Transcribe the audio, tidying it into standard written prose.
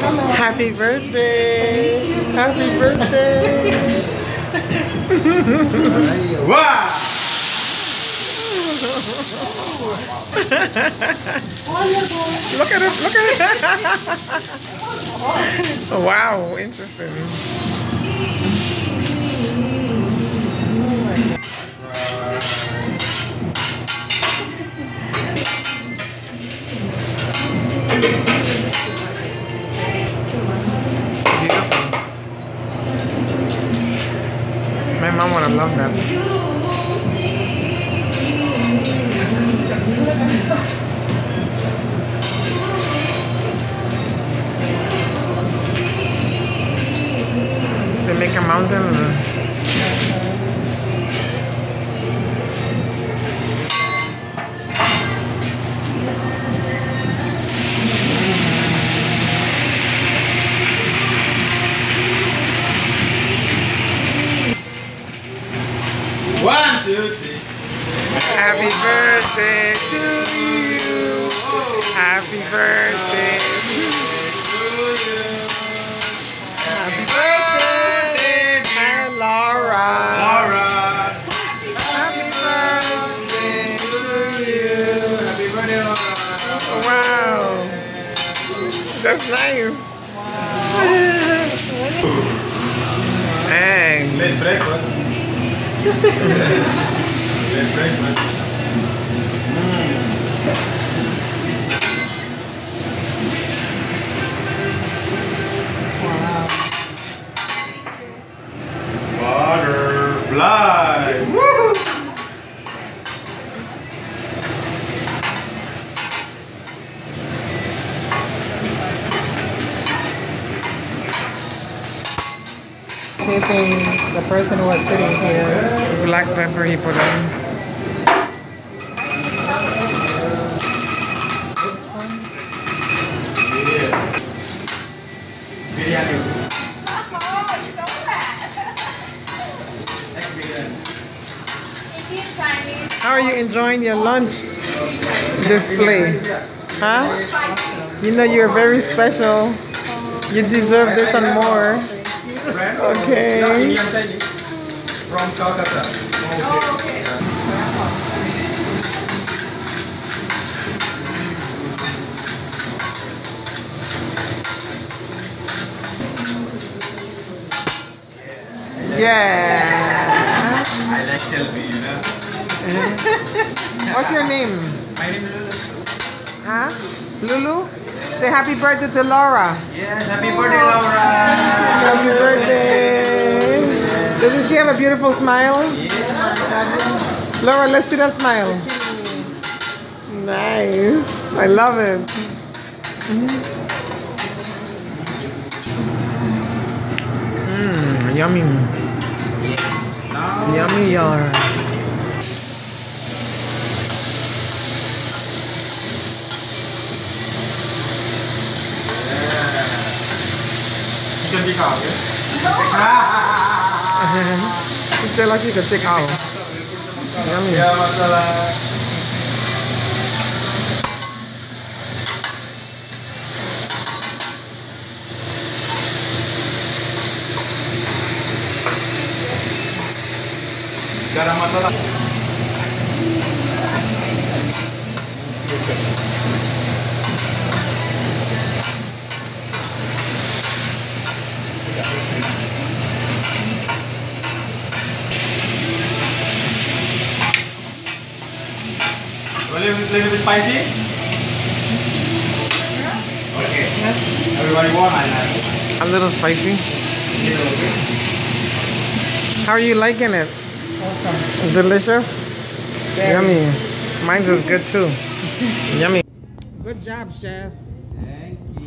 Happy birthday! Happy birthday! Wow! Look at it! Look at it! Wow, interesting. My mom would have loved that. They make a mountain. 1, 2, 3. Happy birthday to you. Happy birthday to you. Happy birthday, dear Laura. Laura. Happy birthday to you. Happy birthday, Laura. Wow. That's nice. Hey. Late breakfast. Late breakfast. Butterfly. Woo! Taping the person who was sitting here. Black pepper he put on. How are you enjoying your lunch display? Huh? You know you're very special. You deserve this and more. Okay. From Calcutta. Yeah. I like selfie, you know. What's your name? My name is Lulu. Huh? Lulu? Say happy birthday to Laura. Yes, happy birthday, Laura. Happy birthday. Doesn't she have a beautiful smile? Yes. Laura, let's see that smile. Nice. I love it. Yummy. Yummy, y'all. Chicken tikka, okay? She said like she could take out. Yummy. Ya, masalah. Garam masala. Little bit spicy? Okay. Everybody want A little spicy. How are you liking it? Awesome. Delicious? Yummy. Mine's is good too. Yummy. Good job, chef. Thank you.